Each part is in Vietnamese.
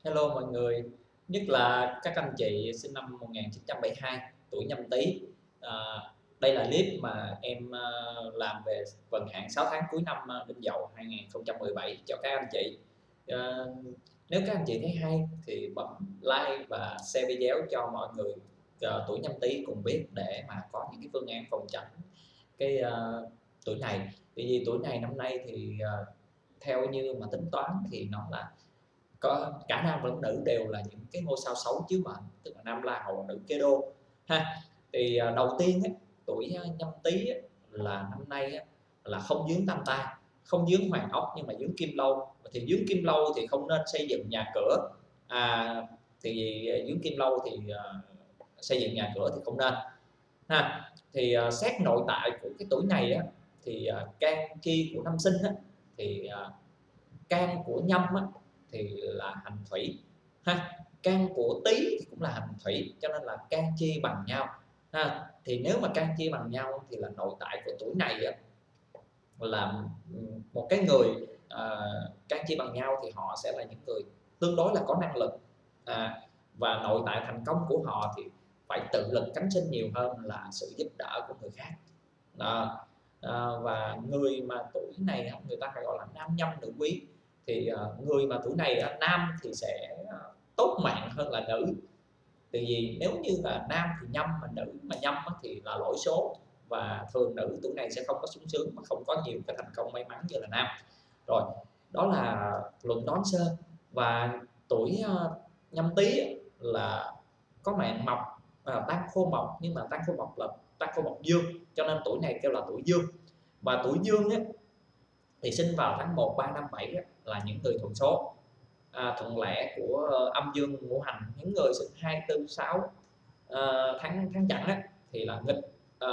Hello mọi người, nhất là các anh chị sinh năm 1972, tuổi Nhâm Tý. À, đây là clip mà em làm về vận hạn 6 tháng cuối năm Đinh Dậu 2017 cho các anh chị. À, Nếu các anh chị thấy hay thì bấm like và share video cho mọi người tuổi Nhâm Tý cùng biết để mà có những cái phương án phòng tránh cái tuổi này. Vì tuổi này năm nay thì theo như mà tính toán thì nó là có cả nam lẫn nữ đều là những cái ngôi sao xấu chiếu mệnh, tức là nam la hầu nữ kế đô ha. Thì đầu tiên á, tuổi Nhâm Tý á, là năm nay á, là không dướng tam tai, không dướng hoàng ốc nhưng mà dướng kim lâu. Thì dướng kim lâu thì không nên xây dựng nhà cửa, à, thì dướng kim lâu thì xây dựng nhà cửa thì không nên ha. Thì xét nội tại của cái tuổi này á, thì can chi của năm sinh á, thì can của Nhâm á, thì là hành thủy ha, can của Tý thì cũng là hành thủy, cho nên là can chi bằng nhau ha. Thì nếu mà can chi bằng nhau thì là nội tại của tuổi này á, là một cái người can chi bằng nhau thì họ sẽ là những người tương đối là có năng lực, và nội tại thành công của họ thì phải tự lực cánh sinh nhiều hơn là sự giúp đỡ của người khác đó. Và người mà tuổi này người ta hay gọi là nam nhâm nữ quý, thì người mà tuổi này nam thì sẽ tốt mạng hơn là nữ. Tại vì nếu như là nam thì nhâm, mà nữ mà nhâm thì là lỗi số, và thường nữ tuổi này sẽ không có sung sướng mà không có nhiều cái thành công may mắn như là nam. Rồi, đó là luận đoán sơ. Và tuổi Nhâm Tý là có mạng mộc, tăng khô mộc, nhưng mà tăng khô mộc là tăng khô mộc dương, cho nên tuổi này kêu là tuổi dương. Và tuổi dương ấy, thì sinh vào tháng 1, 3, 5, 7 ấy, là những người thuận số, thuận lẻ của âm dương ngũ hành. Những người sinh 2, 4, 6 tháng tháng chẵn ấy, thì là nghịch,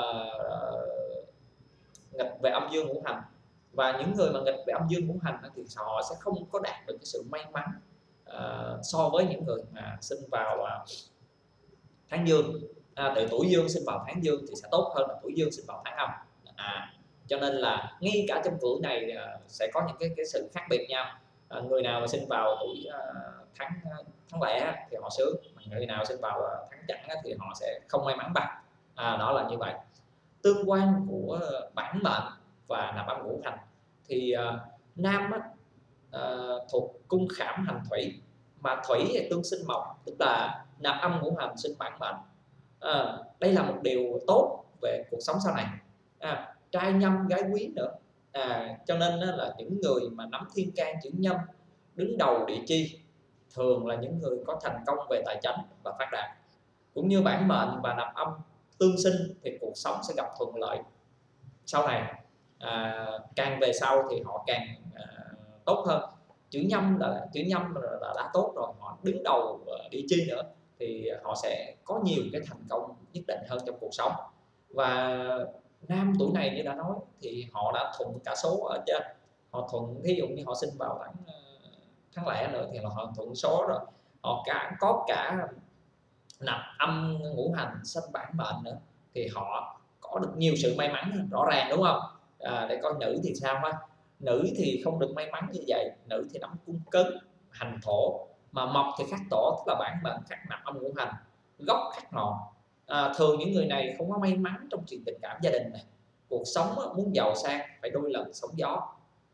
nghịch về âm dương ngũ hành. Và những người mà nghịch về âm dương ngũ hành thì họ sẽ không có đạt được cái sự may mắn so với những người mà sinh vào tháng dương. Từ tuổi dương sinh vào tháng dương thì sẽ tốt hơn là tuổi dương sinh vào tháng âm. Cho nên là ngay cả trong tuổi này sẽ có những cái sự khác biệt nhau. Người nào mà sinh vào tuổi tháng tháng lẻ thì họ sướng, người nào sinh vào tháng chẵn thì họ sẽ không may mắn bằng. Đó là như vậy. Tương quan của bản mệnh và nạp âm ngũ hành thì nam thuộc cung khảm hành thủy, mà thủy thì tương sinh mộc, tức là nạp âm ngũ hành sinh bản mệnh. Đây là một điều tốt về cuộc sống sau này, trai nhâm gái quý nữa. Cho nên là những người mà nắm thiên can chữ nhâm đứng đầu địa chi thường là những người có thành công về tài chính và phát đạt. Cũng như bản mệnh và nạp âm tương sinh thì cuộc sống sẽ gặp thuận lợi sau này, càng về sau thì họ càng tốt hơn. Chữ nhâm là đã tốt rồi, họ đứng đầu địa chi nữa thì họ sẽ có nhiều cái thành công nhất định hơn trong cuộc sống. Và nam tuổi này như đã nói thì họ đã thuận cả số ở trên. Họ thuận, ví dụ như họ sinh vào tháng lẻ nữa thì là họ thuận số rồi, họ có cả nạp âm ngũ hành sinh bản mệnh nữa, thì họ có được nhiều sự may mắn rõ ràng, đúng không? Để coi nữ thì sao ha. Nữ thì không được may mắn như vậy. Nữ thì nắm cung cấn hành thổ, mà mộc thì khắc tổ, tức là bản mệnh khắc nạp âm ngũ hành, gốc khắc ngọ. Thường những người này không có may mắn trong chuyện tình cảm gia đình này. Cuộc sống muốn giàu sang phải đôi lần sóng gió.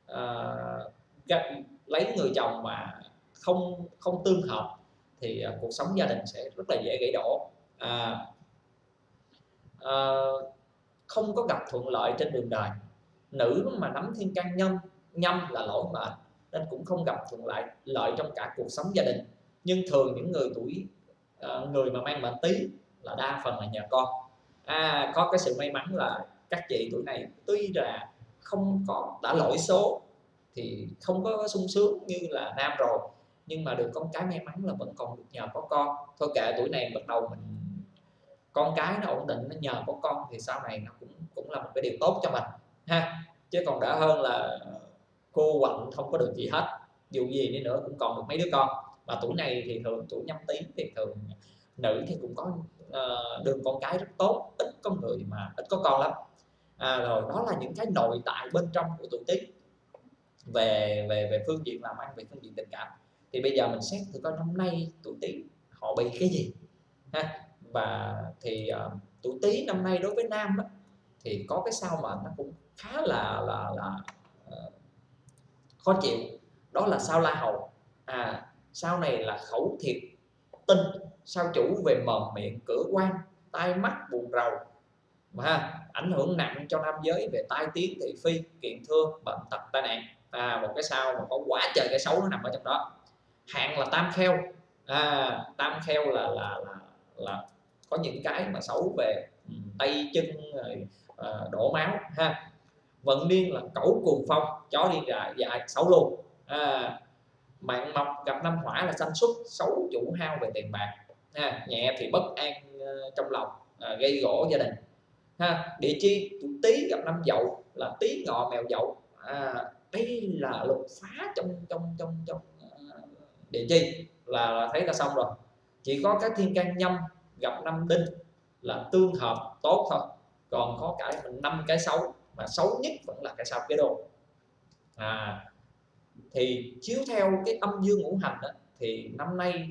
Lấy người chồng mà không không tương hợp thì cuộc sống gia đình sẽ rất là dễ gãy đổ. à, à, Không có gặp thuận lợi trên đường đời. Nữ mà nắm thiên can nhâm, nhâm là lỗi mệnh, nên cũng không gặp thuận lợi trong cả cuộc sống gia đình. Nhưng thường những người tuổi người mà mang mệnh Tý là đa phần là nhờ con. Có cái sự may mắn là các chị tuổi này tuy là không có đã lỗi số thì không có sung sướng như là nam rồi, nhưng mà được con cái may mắn là vẫn còn được nhờ có con. Thôi kệ, tuổi này bắt đầu mình con cái nó ổn định, nó nhờ có con thì sau này nó cũng cũng là một cái điều tốt cho mình ha. Chứ còn đỡ hơn là cô quạnh không có được gì hết, dù gì đi nữa cũng còn được mấy đứa con. Và tuổi này thì thường tuổi Nhâm Tý thì thường nữ thì cũng có đường con cái rất tốt, ít có người mà ít có con lắm. Rồi đó là những cái nội tại bên trong của tuổi Tý về về về phương diện làm ăn, về phương diện tình cảm. Thì bây giờ mình xét thử coi năm nay tuổi Tý họ bị cái gì ha. Và thì tuổi Tý năm nay đối với nam á, thì có cái sao mệnh nó cũng khá là ờ, khó chịu, đó là sao La Hầu. Sao này là khẩu thiệt tinh, sao chủ về mồm miệng cửa quan, tai mắt buồn rầu, mà ảnh hưởng nặng cho nam giới về tai tiếng thị phi kiện thưa bệnh tật tai nạn. Một cái sao mà có quá trời cái xấu nó nằm ở trong đó. Hạn là tam kheo. Tam kheo là có những cái mà xấu về tay chân rồi, đổ máu ha. Vận niên là cẩu cuồng phong, chó đi dại xấu luôn. Mạng mộc gặp năm hỏa là sanh xuất, xấu chủ hao về tiền bạc nhẹ thì bất an trong lòng, gây gổ gia đình Địa chi tuổi Tý gặp năm Dậu là Tý Ngọ Mèo Dậu. Đây là lục phá trong địa chi là thấy là xong rồi. Chỉ có các thiên can nhâm gặp năm Đinh là tương hợp tốt thôi, còn có cả 5 cái xấu, mà xấu nhất vẫn là cái sao Kế Đô. Thì chiếu theo cái âm dương ngũ hành đó, thì năm nay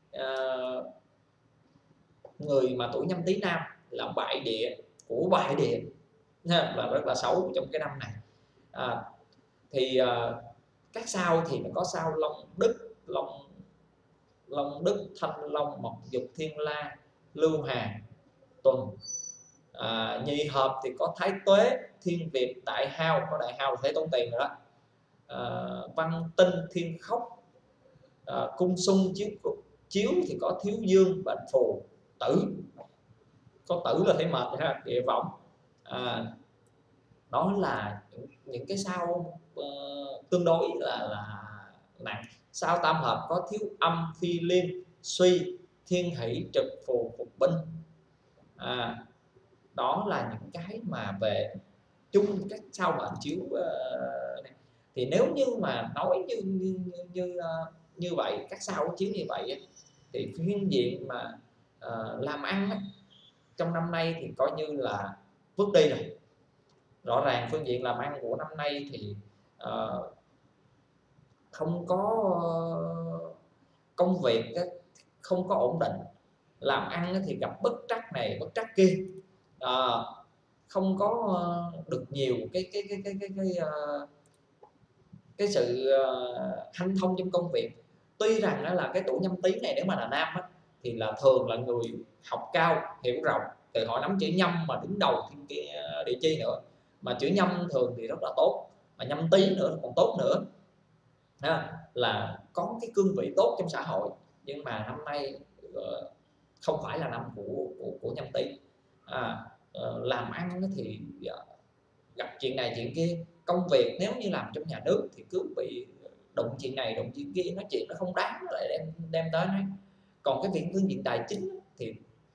người mà tuổi Nhâm Tý nam là bại địa của bại địa là rất là xấu trong cái năm này. Thì các sao thì nó có sao Long Đức, Long Đức, Thanh Long, Mộc Dục, Thiên La, Lưu Hà, Tuần. Nhị hợp thì có Thái Tuế, Thiên Việt, Đại Hao, có Đại Hao là thấy tốn tiền rồi đó. Văn Tinh, Thiên Khốc, Cung Xung, Chiếu thì có Thiếu Dương, Bệnh Phù, Tử, có Tử là thấy mệt ha, Địa Võng. Đó là những cái sao tương đối là nặng. Sao tam hợp có Thiếu Âm, Phi Liên, Suy, Thiên Hỷ, Trực, Phù, Phục Binh. Đó là những cái mà về chung các sao mệnh chiếu này. Thì nếu như mà nói như vậy, các sao chiếu như vậy thì phương diện mà làm ăn trong năm nay thì coi như là vứt đi rồi. Rõ ràng phương diện làm ăn của năm nay thì không có công việc không có ổn định, làm ăn thì gặp bất trắc này bất trắc kia, không có được nhiều cái sự hanh thông trong công việc. Tuy rằng là cái tuổi Nhâm Tý này nếu mà là nam thì là thường là người học cao hiểu rộng, từ họ nắm chữ Nhâm mà đứng đầu địa chi nữa, mà chữ Nhâm thường thì rất là tốt, mà Nhâm Tý nữa còn tốt nữa là có cái cương vị tốt trong xã hội. Nhưng mà năm nay không phải là năm của Nhâm Tý. Làm ăn thì gặp chuyện này chuyện kia, công việc nếu như làm trong nhà nước thì cứ bị đụng chuyện này đụng chuyện kia, nói chuyện nó không đáng lại đem tới nói. Còn cái việc phương diện tài chính thì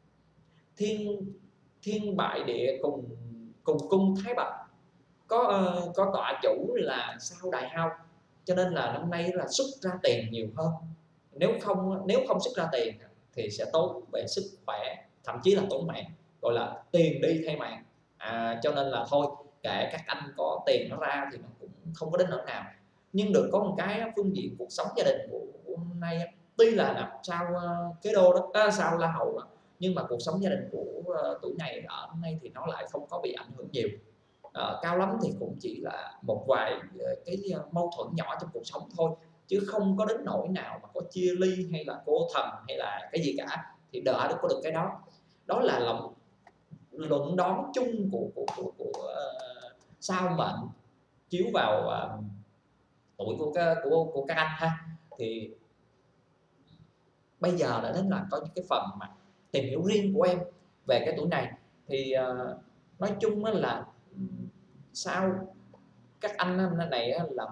thiên bại địa cùng cung Thái Bạch, có tọa chủ là sao Đại Hao, cho nên là năm nay là xuất ra tiền nhiều hơn. Nếu không xuất ra tiền thì sẽ tốn về sức khỏe, thậm chí là tốn mạng, gọi là tiền đi thay mạng. Cho nên là thôi kệ các anh, có tiền nó ra thì nó cũng không có đến nỗi nào. Nhưng được có một cái phương diện cuộc sống gia đình của hôm nay, tuy là nằm sao Kế Đô đó, sao La Hầu đó, nhưng mà cuộc sống gia đình của tuổi này ở hôm nay thì nó lại không có bị ảnh hưởng nhiều. Cao lắm thì cũng chỉ là một vài cái mâu thuẫn nhỏ trong cuộc sống thôi, chứ không có đến nỗi nào mà có chia ly hay là cô thần hay là cái gì cả, thì đỡ được có được cái đó. Đó là luận đoán chung của sao mệnh chiếu vào tuổi của các anh ha. Thì bây giờ đã đến là có những cái phần mà tìm hiểu riêng của em về cái tuổi này. Thì nói chung là sao các anh này là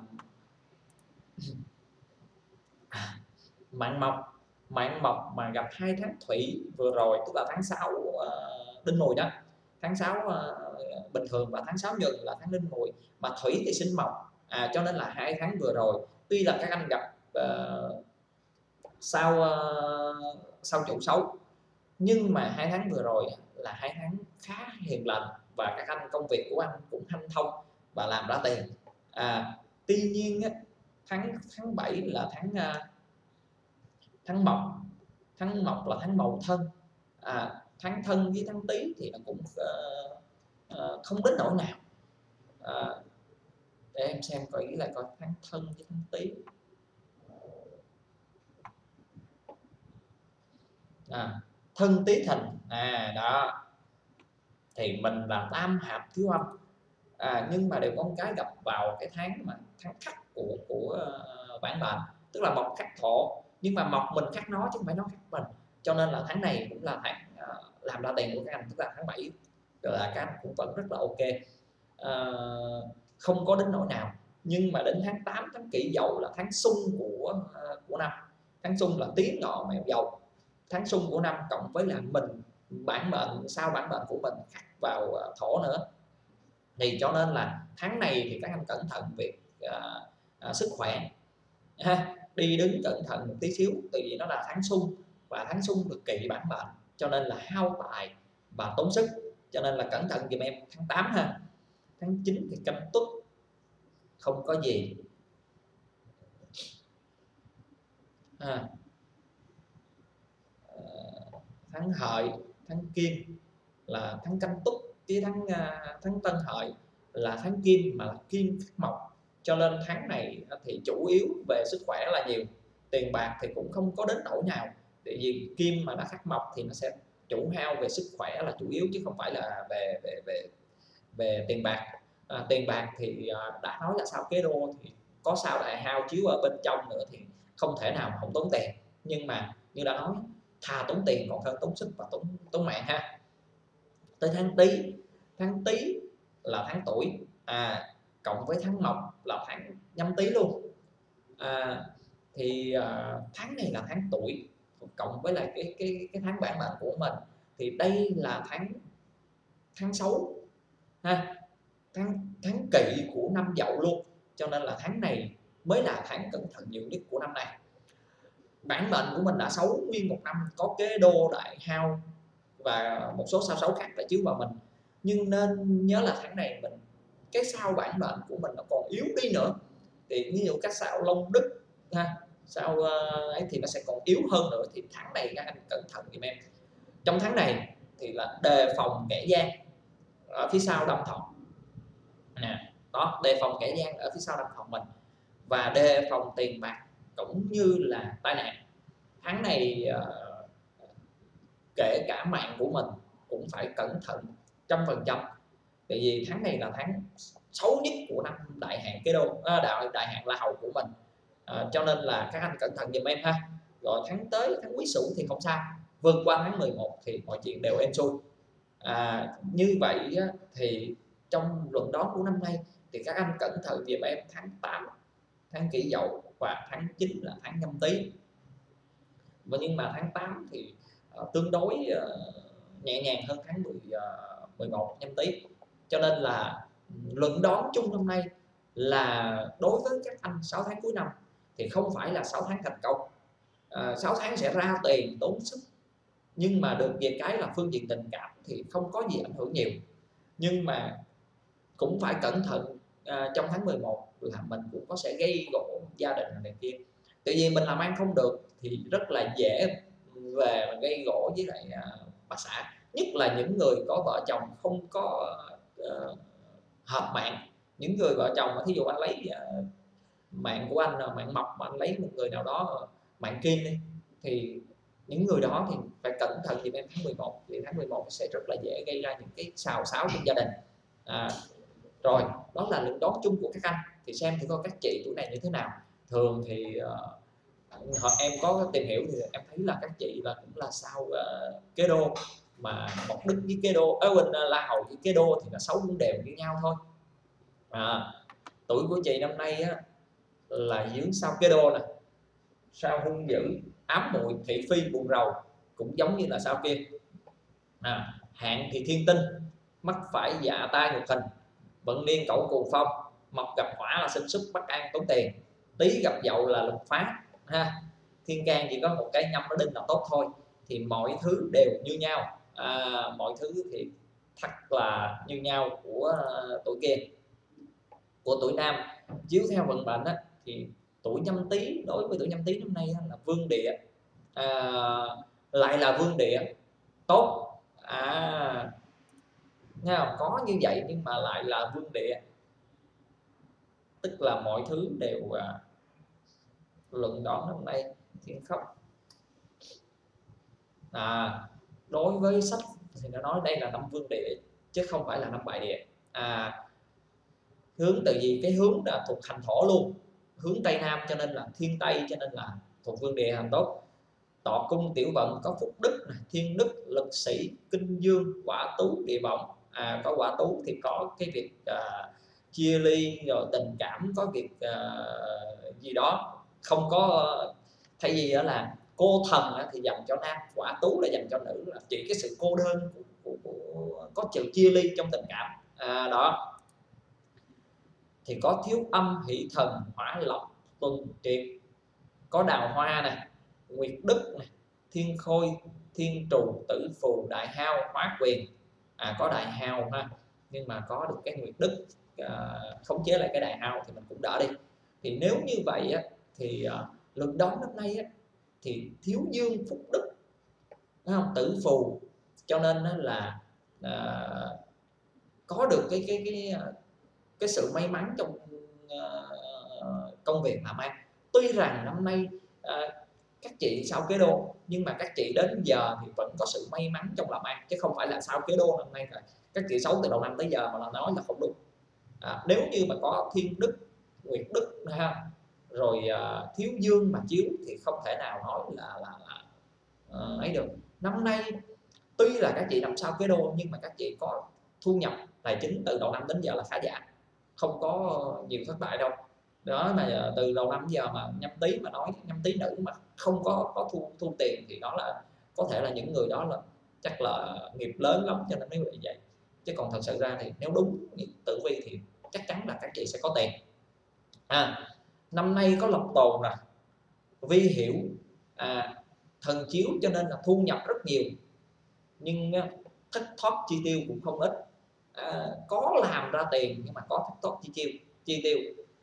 mạng mộc mà gặp 2 tháng Thủy vừa rồi, tức là tháng 6 Đinh Mùi đó, tháng 6 bình thường, và tháng 6 Nhuận là tháng Đinh Mùi, mà Thủy thì sinh mộc, cho nên là 2 tháng vừa rồi tuy là các anh gặp sao chủ xấu, nhưng mà 2 tháng vừa rồi là 2 tháng khá hiền lành, và các anh công việc của anh cũng hanh thông và làm ra tiền. Tuy nhiên tháng 7 là tháng Tháng Mộc, tháng Mộc là tháng Mậu Thân, tháng Thân với tháng Tý thì nó cũng không đến nỗi nào. Để em xem coi lại coi tháng Thân với tháng Tý. Thân Tý Thìn, đó thì mình là tam hợp thiếu âm, nhưng mà đều có một cái gặp vào cái tháng mà tháng khắc của bản mệnh, tức là mộc khắc thổ, nhưng mà mộc mình khắc nó chứ không phải nó khắc mình, cho nên là tháng này cũng là tháng làm ra tiền của các anh, tức là tháng 7 là các anh cũng vẫn rất là ok, không có đến nỗi nào. Nhưng mà đến tháng 8 tháng Kỷ Dậu là tháng xung của năm, tháng xung là Tý Ngọ Mẹo Dậu, tháng xung của năm cộng với là mình bản mệnh sau bản mệnh của mình khắc vào thổ nữa, thì cho nên là tháng này thì các anh cẩn thận việc sức khỏe ha, đi đứng cẩn thận một tí xíu, tại vì nó là tháng xung và tháng xung được kỵ bản mệnh, cho nên là hao tài và tốn sức, cho nên là cẩn thận giùm em tháng 8 ha. Tháng 9 thì Canh Tuất, không có gì. Tháng Hợi, tháng Kim là tháng Canh Tuất với tháng Tân Hợi là tháng Kim, mà là Kim khắc mộc, cho nên tháng này thì chủ yếu về sức khỏe là nhiều, tiền bạc thì cũng không có đến nỗi nào, tại vì Kim mà đã khắc mộc thì nó sẽ chủ hao về sức khỏe là chủ yếu, chứ không phải là về tiền bạc. Tiền bạc thì đã nói là sao kế đô thì có sao đại hao chiếu ở bên trong nữa, thì không thể nào mà không tốn tiền, nhưng mà như đã nói, thà tốn tiền còn hơn tốn sức và tốn mạng ha. Tới tháng Tý là tháng tuổi, cộng với tháng Mộc là tháng Nhâm Tý luôn, thì tháng này là tháng tuổi cộng với lại cái tháng bản mệnh của mình, thì đây là tháng xấu ha, tháng Kỵ của năm Dậu luôn, cho nên là tháng này mới là tháng cẩn thận nhiều nhất của năm này. Bản mệnh của mình đã xấu nguyên một năm, có kế đô đại hao và một số sao xấu khác đã chiếu vào mình, nhưng nên nhớ là tháng này mình cái sao bản mệnh của mình nó còn yếu đi nữa, thì ví dụ các sao Long Đức ha, sao ấy thì nó sẽ còn yếu hơn nữa, thì tháng này các anh cẩn thận giùm em. Trong tháng này thì là đề phòng kẻ gian ở phía sau đâm thọc nè, đó, đề phòng kẻ gian ở phía sau đâm thọc mình, và đề phòng tiền bạc cũng như là tai nạn. Tháng này kể cả mạng của mình cũng phải cẩn thận 100%, tại vì tháng này là tháng xấu nhất của năm đại hạn kế đô, đại hạn La Hầu của mình, cho nên là các anh cẩn thận giùm em ha. Rồi tháng tới tháng Quý Sửu thì không sao, vượt qua tháng 11 thì mọi chuyện đều êm xuôi. Như vậy thì trong luận đoán của năm nay thì các anh cẩn thận giùm em tháng 8 tháng Kỷ Dậu và tháng 9 là tháng Nhâm Tý. Và nhưng mà tháng 8 thì tương đối nhẹ nhàng hơn tháng 11 Nhâm Tý, cho nên là luận đoán chung năm nay là đối với các anh 6 tháng cuối năm thì không phải là 6 tháng thành công, 6 tháng sẽ ra tiền tốn sức, nhưng mà được về cái là phương diện tình cảm thì không có gì ảnh hưởng nhiều, nhưng mà cũng phải cẩn thận. Trong tháng 11 là mình cũng có sẽ gây gổ gia đình này kia, tại vì mình làm ăn không được thì rất là dễ về gây gổ với lại bà xã, nhất là những người có vợ chồng không có hợp mạng. Những người vợ chồng mà thí dụ anh lấy mạng của anh mạng mộc mà anh lấy một người nào đó mạng kim đi, thì những người đó thì phải cẩn thận vì em tháng 11, vì tháng 11 sẽ rất là dễ gây ra những cái xào xáo trong gia đình. Rồi đó là luận đoán chung của các anh, thì xem thử coi các chị tuổi này như thế nào. Thường thì em có tìm hiểu thì em thấy là các chị là cũng là sao kế đô, mà Mộc Đức với kế đô ở bên La Hầu với kế đô thì nó xấu cũng đều như nhau thôi. Tuổi của chị năm nay á, là dướng sao kế đô nè, sao hung dữ, ám muội, thị phi, buồn rầu, cũng giống như là sao kia. Hạn thì thiên tinh, mắc phải dạ tai ngục hình, vận niên cẩu cù phong, mộc gặp hỏa là sinh sức bất an tốn tiền, tý gặp dậu là lục phá ha. Thiên can chỉ có một cái nhâm nó đinh là tốt thôi, thì mọi thứ đều như nhau, mọi thứ thì thật là như nhau của tuổi kia. Của tuổi nam chiếu theo vận mệnh á, thì tuổi Nhâm Tý, đối với tuổi Nhâm Tý năm nay là vương địa, lại là vương địa tốt. Nghe không? Có như vậy nhưng mà lại là vương địa, tức là mọi thứ đều luận đón năm nay thiên khóc. Đối với sách thì nó nói đây là năm vương địa chứ không phải là năm bại địa. Hướng từ gì? Cái hướng là thuộc hành thổ luôn, hướng tây nam cho nên là thiên tây, cho nên là thuộc vương địa hành tốt. Tọa cung tiểu vận có phúc đức, thiên đức, lực sĩ, kinh dương, quả tú, địa vọng. Có quả tú thì có cái việc chia ly rồi tình cảm, có việc gì đó không có, thay vì đó là cô thần thì dành cho nam, quả tú là dành cho nữ, là chỉ cái sự cô đơn có sự chia ly trong tình cảm. Đó thì có thiếu âm, hỷ thần, hỏa lộc, tuần triệt, có đào hoa này, nguyệt đức này, thiên khôi, thiên trù, tử phù, đại hao, hóa quyền. Có đại hao ha, nhưng mà có được cái nguyệt đức khống chế lại cái đại hao thì mình cũng đỡ đi. Thì nếu như vậy thì luận đón năm nay thì thiếu dương phúc đức, đúng không? Tử phù, cho nên là có được cái sự may mắn trong công việc làm ăn. Tuy rằng năm nay các chị sao kế đô, nhưng mà các chị đến giờ thì vẫn có sự may mắn trong làm ăn, chứ không phải là sao kế đô năm nay rồi các chị xấu từ đầu năm tới giờ mà là nói là không đúng. Nếu như mà có thiên đức, nguyệt đức ha, rồi thiếu dương mà chiếu thì không thể nào nói là ấy được. Năm nay tuy là các chị nằm sau kế đô nhưng mà các chị có thu nhập tài chính từ đầu năm đến giờ là khá giả, không có nhiều thất bại đâu. Đó mà từ đầu năm giờ mà nhâm tý mà nói nhâm tý nữ mà không có thu tiền thì đó là có thể là những người đó là chắc là nghiệp lớn lắm cho nên mới bị vậy. Chứ còn thật sự ra thì nếu đúng tử vi thì chắc chắn là các chị sẽ có tiền. Năm nay có lộc tồn nè, vi hiểu, thần chiếu, cho nên là thu nhập rất nhiều nhưng thất thoát chi tiêu cũng không ít. Có làm ra tiền nhưng mà có thất thoát chi tiêu.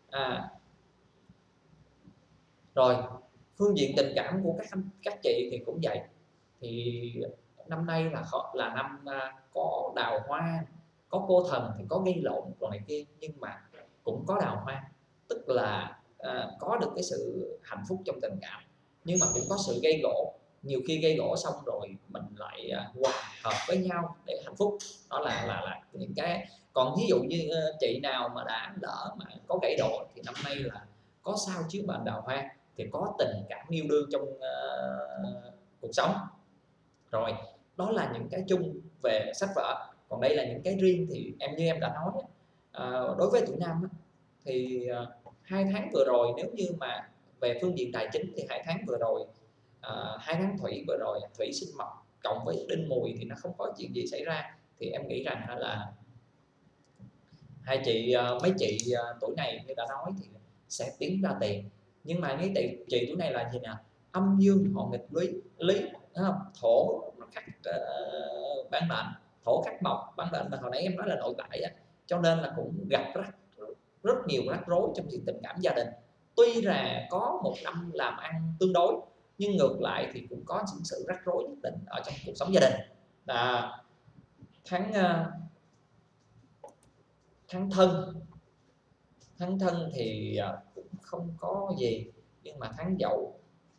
Rồi phương diện tình cảm của các chị thì cũng vậy. Thì năm nay là năm có đào hoa, có cô thần thì có gây lộn rồi này kia, nhưng mà cũng có đào hoa, tức là có được cái sự hạnh phúc trong tình cảm, nhưng mà cũng có sự gây gỗ. Nhiều khi gây gỗ xong rồi mình lại hòa hợp với nhau để hạnh phúc. Đó là những cái. Còn ví dụ như chị nào mà đã lỡ mà có gãy độ thì năm nay là có sao chiếu mệnh đào hoa thì có tình cảm yêu đương trong cuộc sống. Rồi đó là những cái chung về sách vở. Còn đây là những cái riêng thì như em đã nói đối với tuổi nam thì 2 tháng vừa rồi, nếu như mà về phương diện tài chính thì 2 tháng vừa rồi, 2 tháng thủy vừa rồi, thủy sinh mộc cộng với đinh mùi thì nó không có chuyện gì xảy ra, thì em nghĩ rằng là mấy chị tuổi này như đã nói thì sẽ tiến ra tiền. Nhưng mà mấy chị tuổi này là gì nè, âm dương họ nghịch lý, đúng không? Thổ nó khắc bản mệnh, thổ khắc mộc bản mệnh mà hồi nãy em nói là nội tại cho nên là cũng gặp rất nhiều rắc rối trong chuyện tình cảm gia đình. Tuy là có một năm làm ăn tương đối nhưng ngược lại thì cũng có những sự rắc rối nhất định ở trong cuộc sống gia đình. Tháng thân thì cũng không có gì, nhưng mà tháng dậu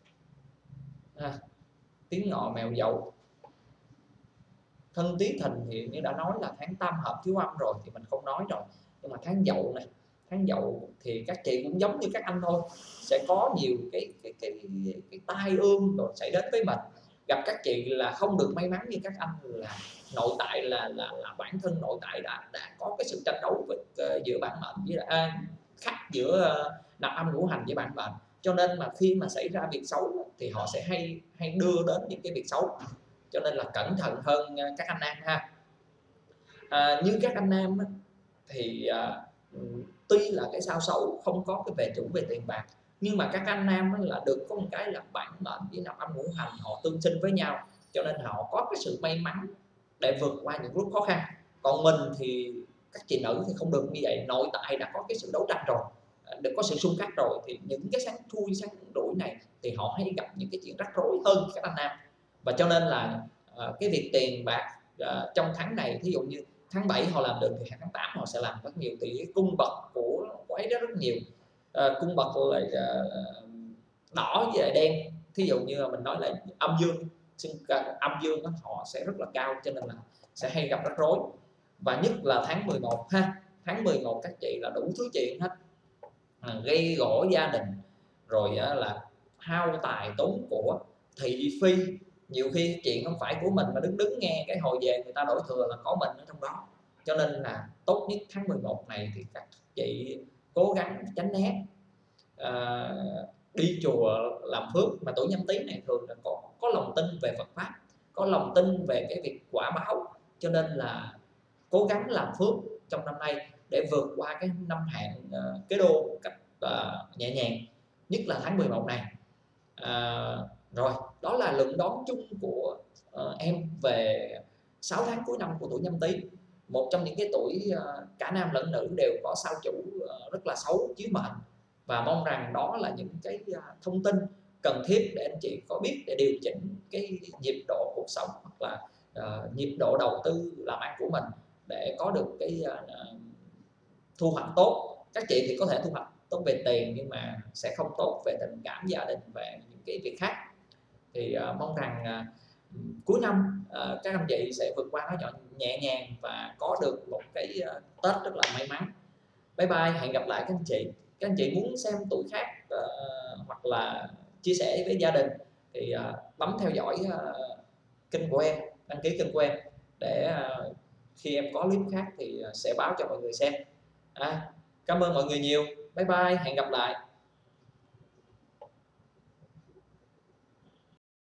tiếng ngọ mèo dậu. Thân Tý Thìn thì như đã nói là tháng tam hợp thiếu âm rồi thì mình không nói rồi. Nhưng mà tháng dậu này, tháng dậu thì các chị cũng giống như các anh thôi, sẽ có nhiều cái tai ương rồi xảy đến với mình. Gặp các chị là không được may mắn như các anh, là nội tại là bản thân nội tại đã có cái sự tranh đấu với, giữa bản mệnh với khắc giữa nạp âm ngũ hành với bản mệnh, cho nên mà khi mà xảy ra việc xấu thì họ sẽ hay đưa đến những cái việc xấu, cho nên là cẩn thận hơn các anh nam ha. Như các anh nam thì tuy là cái sao xấu không có cái về chủ về tiền bạc, nhưng mà các anh nam là được có một cái là bản mệnh với nạp âm ngũ hành họ tương sinh với nhau, cho nên họ có cái sự may mắn để vượt qua những lúc khó khăn. Còn mình thì các chị nữ thì không được như vậy, nội tại đã có cái sự đấu tranh rồi, được có sự xung khắc rồi, thì những cái sáng thui sáng đuổi này thì họ hay gặp những cái chuyện rắc rối hơn các anh nam. Và cho nên là cái việc tiền bạc trong tháng này, thí dụ như tháng 7 họ làm được thì tháng 8 họ sẽ làm rất nhiều, thì cái cung bậc của ấy rất nhiều. Cung bậc là đỏ với lại đen, thí dụ như là mình nói là âm dương, âm dương đó, họ sẽ rất là cao, cho nên là sẽ hay gặp rắc rối. Và nhất là tháng 11 ha, tháng 11 các chị là đủ thứ chuyện hết, gây gổ gia đình, rồi là hao tài tốn của, thị phi, nhiều khi chuyện không phải của mình mà đứng đứng nghe cái hồi về người ta đổ thừa là có mình ở trong đó. Cho nên là tốt nhất tháng 11 này thì các chị cố gắng tránh né. Đi chùa làm phước, mà tuổi Nhâm Tý này thường là có lòng tin về Phật pháp, có lòng tin về cái việc quả báo, cho nên là cố gắng làm phước trong năm nay để vượt qua cái năm hạn kế đô một cách nhẹ nhàng, nhất là tháng 11 này. Rồi, đó là luận đoán chung của em về 6 tháng cuối năm của tuổi Nhâm Tý, một trong những cái tuổi cả nam lẫn nữ đều có sao chủ rất là xấu chiếu mệnh. Và mong rằng đó là những cái thông tin cần thiết để anh chị có biết để điều chỉnh cái nhịp độ cuộc sống, hoặc là nhịp độ đầu tư làm ăn của mình để có được cái thu hoạch tốt. Các chị thì có thể thu hoạch tốt về tiền nhưng mà sẽ không tốt về tình cảm gia đình, về những cái việc khác. Thì mong rằng cuối năm các anh chị sẽ vượt qua nó nhẹ nhàng và có được một cái Tết rất là may mắn. Bye bye, hẹn gặp lại các anh chị. Các anh chị muốn xem tuổi khác hoặc là chia sẻ với gia đình thì bấm theo dõi kênh của em, đăng ký kênh của em để khi em có clip khác thì sẽ báo cho mọi người xem. Cảm ơn mọi người nhiều. Bye bye, hẹn gặp lại.